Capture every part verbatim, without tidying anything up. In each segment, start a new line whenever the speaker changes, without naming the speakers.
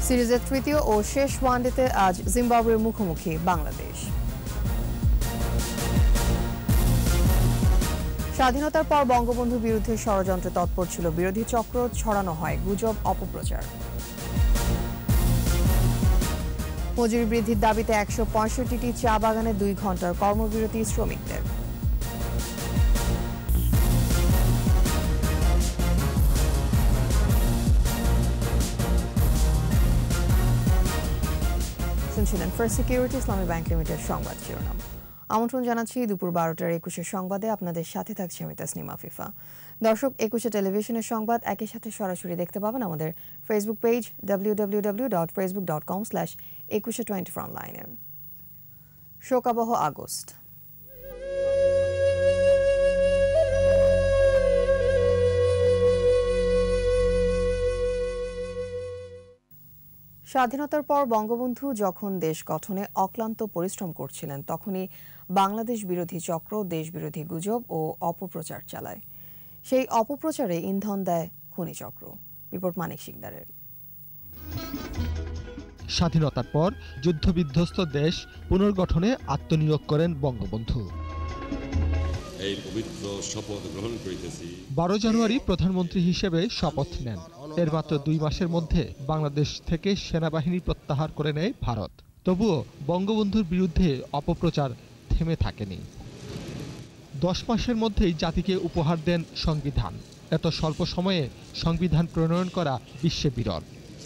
সিরিজের তৃতীয় ও শেষ ওয়ানডেতে আজ জিম্বাবুয়ের মুখোমুখি বাংলাদেশ। স্বাধীনতার পর বঙ্গবন্ধুর বিরুদ্ধে ষড়যন্ত্রে তৎপর ছিল বিরোধী চক্র, ছড়ানো হয় গুজব, অপপ্রচার। মজুরি বৃদ্ধির দাবিতে একশো পঁয়ষট্টিটি চা বাগানে দুই ঘন্টার কর্মবিরতি শ্রমিকদের। শুনছিলেন first security Islami bank limited সংবাদ শিরোনাম। আমন্ত্রণ জানাচ্ছি দুপুর বারোটার একুশের সংবাদে। আপনাদের সাথে থাকছে আমি তাসনিম আফিফা। দর্শক, একুশে টেলিভিশনের সংবাদ একই সাথে সরাসরি দেখতে পাবেন আমাদের Facebook page W W W dot Facebook dot com slash Ekushey twenty four অনলাইনে। শোকাবহ আগস্ট। স্বাধীনতার পর বঙ্গবন্ধু যখন দেশ গঠনে অক্লান্ত পরিশ্রম করছিলেন, তখনই বাংলাদেশ বিরোধী চক্র দেশবিরোধী গুজব ও অপপ্রচার চালায়। সেই অপপ্রচারে ইন্ধন দেয় খুনি চক্র। রিপোর্ট মানিক শিকদারের।
স্বাধীনতার পর যুদ্ধবিধ্বস্ত দেশ পুনর্গঠনে আত্মনিয়োগ করেন বঙ্গবন্ধু।
এই পবিত্র শপথ গ্রহণ করিতেছি।
বারো জানুয়ারি প্রধানমন্ত্রী হিসেবে শপথ নেন। এর মাত্র দুই মাসের মধ্যে বাংলাদেশ থেকে সেনাবাহিনী প্রত্যাহার করে নেয় ভারত। তবুও বঙ্গবন্ধুর বিরুদ্ধে অপপ্রচার থেমে থাকেনি। দশ মাসের মধ্যেই জাতিকে উপহার দেন সংবিধান। এত স্বল্প সময়ে সংবিধান প্রণয়ন করা বিশ্বে বিরল।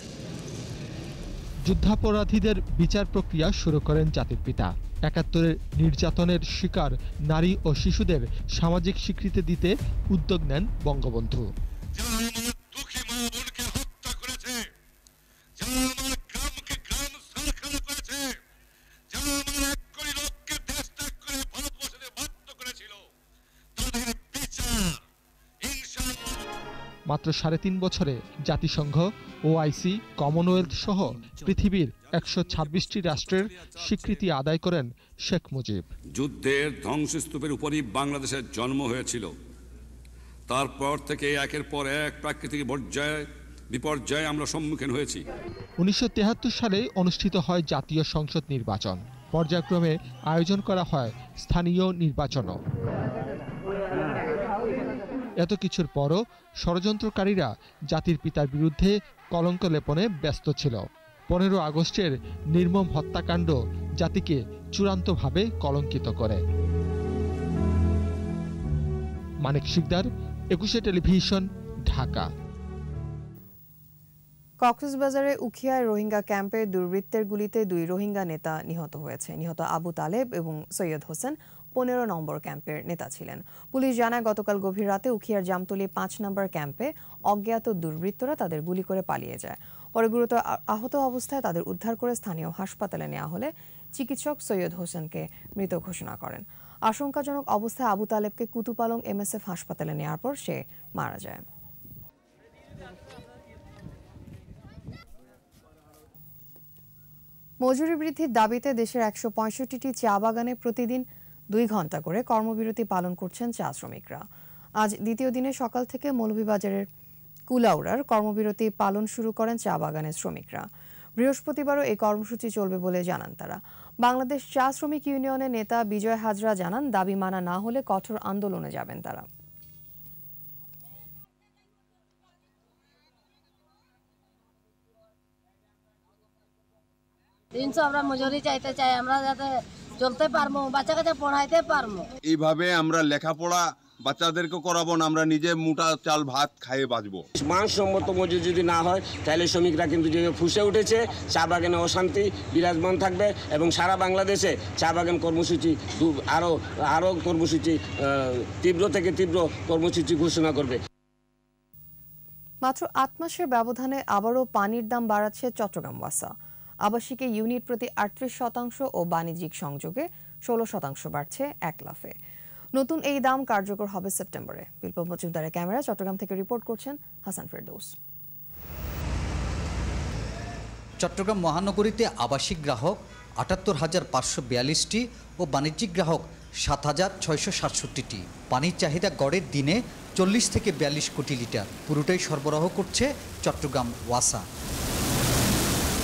যুদ্ধাপরাধীদের বিচার প্রক্রিয়া শুরু করেন জাতির পিতা। একাত্তরের নির্যাতনের শিকার নারী ও শিশুদের সামাজিক স্বীকৃতি দিতে উদ্যোগ নেন বঙ্গবন্ধু। মাত্র সাড়ে তিন বছরে জাতিসংঘ, ওআইসি, কমনওয়েলথ সহ পৃথিবীর একশো ছাব্বিশটি রাষ্ট্রের স্বীকৃতি আদায় করেন শেখ মুজিব।
যুদ্ধের ধ্বংসস্তূপের উপরই বাংলাদেশের জন্ম হয়েছিল। তারপর থেকে একের পর এক প্রাকৃতিক পর্যায়ে বিপর্যয়ে আমরা সম্মুখীন হয়েছি।
উনিশশো তেহাত্তর সালে অনুষ্ঠিত হয় জাতীয় সংসদ নির্বাচন। পর্যায়ক্রমে আয়োজন করা হয় স্থানীয় নির্বাচনও। এত কিছুর পরও ষড়যন্ত্রকারীরা জাতির পিতার বিরুদ্ধে কলঙ্ক লেপনে ব্যস্ত ছিল। পনেরো আগস্টের নির্মম হত্যাকাণ্ড জাতিকে চূড়ান্তভাবে কলঙ্কিত করে। মানিক শিকদার, একুশে টেলিভিশন, ঢাকা।
কক্সবাজারে উখিয়ায় রোহিঙ্গা ক্যাম্পে দুর্বৃত্তের গুলিতে দুই রোহিঙ্গা নেতা নিহত হয়েছে। নিহত আবু তালেব এবং সৈয়দ হোসেন পনেরো নম্বর ক্যাম্পের নেতা ছিলেন। পুলিশ জানায়, গতকাল গভীর রাতে উখিয়ার জামতলী পাঁচ নম্বর ক্যাম্পে অজ্ঞাত দুর্বৃত্তরা তাদের গুলি করে পালিয়ে যায়। পরে গুরুতর আহত অবস্থায় তাদের উদ্ধার করে স্থানীয় হাসপাতালে নেওয়া হলে চিকিৎসক সৈয়দ হোসেনকে মৃত ঘোষণা করেন। আশঙ্কাজনক অবস্থায় আবু তালেবকে কুতুপালং এমএসএফ হাসপাতালে নেওয়ার পর সে মারা যায়। মজুরি বৃদ্ধির দাবিতে দেশের একশো পঁয়ষট্টিটি চা বাগানে প্রতিদিন দুই ঘন্টা করে কর্মবিরতি পালন করছেন চা শ্রমিকরা। আজ দ্বিতীয় দিনে সকাল থেকে মৌলভীবাজারের কুলাউড়ার কর্মবিরতি পালন শুরু করেন চা বাগানের শ্রমিকরা। বৃহস্পতিবারও এই কর্মসূচি চলবে বলে জানান তারা। বাংলাদেশ চা শ্রমিক ইউনিয়নের নেতা বিজয় হাজরা জানান, দাবি মানা না হলে কঠোর আন্দোলনে যাবেন তারা।
তিনশো আমরা মজুরি চাইতে চাই, আমরা যাতে চলতে পারবো, বাচ্চা কাচ্চা পড়াইতে পারবো।
এইভাবে আমরা লেখাপড়া বাচ্চাদেরকে করাবো না, আমরা নিজে মোটা চাল ভাত খাইয়ে বাঁচবো।
মানসম্মত মজুরি যদি না হয় তাহলে শ্রমিকরা কিন্তু যে ফুসে উঠেছে, চা বাগানে অশান্তি বিরাজমান থাকবে এবং সারা বাংলাদেশে চা বাগান কর্মসূচি আরো আরো কর্মসূচি তীব্র থেকে তীব্র কর্মসূচি ঘোষণা করবে।
মাত্র আট মাসের ব্যবধানে আবারও পানির দাম বাড়াচ্ছে চট্টগ্রাম ওয়াসা। আবাসিকে ইউনিট প্রতি আটত্রিশ শতাংশ ও বাণিজ্যিক সংযোগে ষোলো শতাংশ বাড়ছে এক লাফে। নতুন এই দাম কার্যকর হবে সেপ্টেম্বরে। বিপ্লব মজুমদারের ক্যামেরা চট্টগ্রাম থেকে রিপোর্ট করছেন হাসান ফেরদৌস।
চট্টগ্রাম মহানগরীতে আবাসিক গ্রাহক আটাত্তর হাজার পাঁচশো বিয়াল্লিশটি ও বাণিজ্যিক গ্রাহক সাত হাজার ছয়শো সাতষট্টিটি। পানির চাহিদা গড়ের দিনে চল্লিশ থেকে বিয়াল্লিশ কোটি লিটার, পুরোটাই সরবরাহ করছে চট্টগ্রাম ওয়াসা।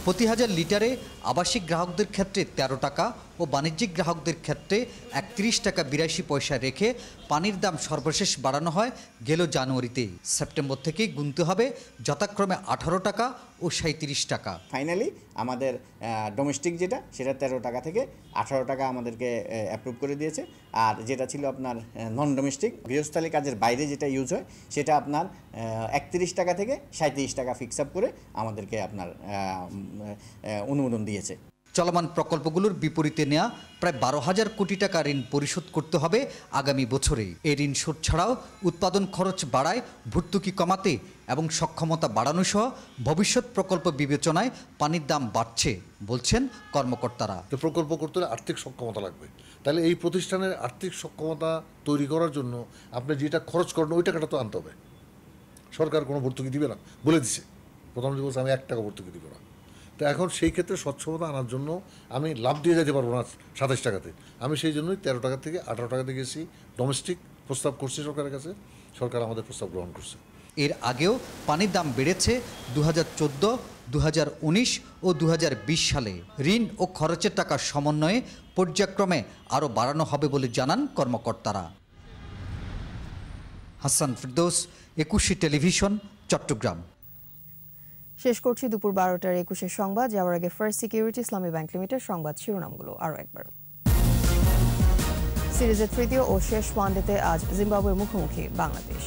প্রতি হাজার লিটারে আবাসিক গ্রাহকদের ক্ষেত্রে তেরো টাকা ও বাণিজ্যিক গ্রাহকদের ক্ষেত্রে একত্রিশ টাকা বিরাশি পয়সা রেখে পানির দাম সর্বশেষ বাড়ানো হয় গেল জানুয়ারিতে। সেপ্টেম্বর থেকেই গুনতে হবে যথাক্রমে আঠারো টাকা ও সাঁত্রিশ টাকা।
ফাইনালি আমাদের ডোমেস্টিক যেটা সেটা তেরো টাকা থেকে আঠারো টাকা আমাদেরকে অ্যাপ্রুভ করে দিয়েছে, আর যেটা ছিল আপনার নন ডোমেস্টিক গৃহস্থালী কাজের বাইরে যেটা ইউজ হয় সেটা আপনার একত্রিশ টাকা থেকে সাঁত্রিশ টাকা ফিক্স আপ করে আমাদেরকে আপনার অনুমোদন দিয়েছে।
চলমান প্রকল্পগুলোর বিপরীতে নেওয়া প্রায় বারো হাজার কোটি টাকা ঋণ পরিশোধ করতে হবে আগামী বছরে। এই ঋণ শোধ ছাড়াও উৎপাদন খরচ বাড়ায় ভর্তুকি কমাতে এবং সক্ষমতা বাড়ানো সহ ভবিষ্যৎ প্রকল্প বিবেচনায় পানির দাম বাড়ছে বলছেন কর্মকর্তারা।
প্রকল্প করতে হলে আর্থিক সক্ষমতা লাগবে, তাহলে এই প্রতিষ্ঠানের আর্থিক সক্ষমতা তৈরি করার জন্য আপনি যেটা খরচ করেন ওই টাকাটা তো আনতে হবে। সরকার কোনো ভর্তুকি দিবে না বলে দিছে, প্রথম যে বলছে আমি এক টাকা ভর্তুকি দিব না। তো এখন সেই ক্ষেত্রে স্বচ্ছতা আনার জন্য আমি লাভ দিয়ে যেতে পারবো না সাতাশ টাকাতে, আমি সেই জন্যই তেরো টাকা থেকে আঠারো টাকাতে গেছি। ডোমেস্টিক প্রস্তাব করছি সরকারের কাছে, সরকার আমাদের প্রস্তাব গ্রহণ করছে।
এর আগেও পানির দাম বেড়েছে দু হাজার চোদ্দো, দু হাজার উনিশ ও দু হাজার বিশ সালে। ঋণ ও খরচের টাকার সমন্বয়ে পর্যায়ক্রমে আরও বাড়ানো হবে বলে জানান কর্মকর্তারা। হাসান ফিরদৌস, একুশে টেলিভিশন, চট্টগ্রাম।
শেষ করছি দুপুর বারোটার একুশের সংবাদ। যাওয়ার আগে first security Islami bank limited সংবাদ শিরোনামগুলো আরও একবার। সিরিজের তৃতীয় ও শেষ ওয়ানডেতে আজ জিম্বাবুয়ের মুখোমুখি বাংলাদেশ।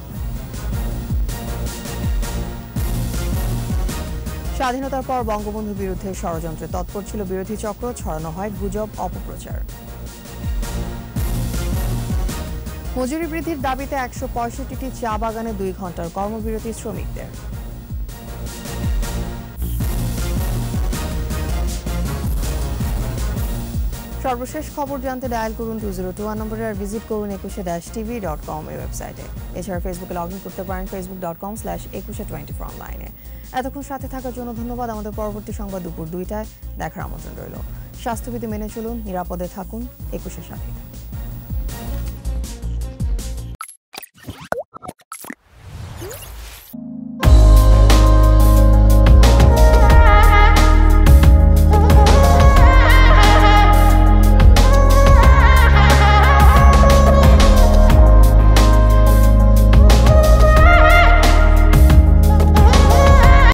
স্বাধীনতার পর বঙ্গবন্ধুর বিরুদ্ধে ষড়যন্ত্রে তৎপর ছিল বিরোধী চক্র, ছড়ানো হয় গুজব, অপপ্রচার। মজুরি বৃদ্ধির দাবিতে একশো পঁয়ষট্টিটি চা বাগানে দুই ঘন্টার কর্মবিরতি শ্রমিকদের। সর্বশেষ খবর জানতে ডায়াল করুন টু জিরো টু ওয়ান নম্বরে, আর ভিজিট করুন একুশে ড্যাশ টিভি ডট কম এই ওয়েবসাইটে। এছাড়া ফেসবুকে লগ ইন করতে পারেন Facebook dot com slash Ekushey twenty four অনলাইনে। এতক্ষণ সাথে থাকার জন্য ধন্যবাদ। আমাদের পরবর্তী সংবাদ দুপুর দুইটায় দেখার আমন্ত্রণ রইল। স্বাস্থ্যবিধি মেনে চলুন, নিরাপদে থাকুন, একুশের সাথে থাকুন।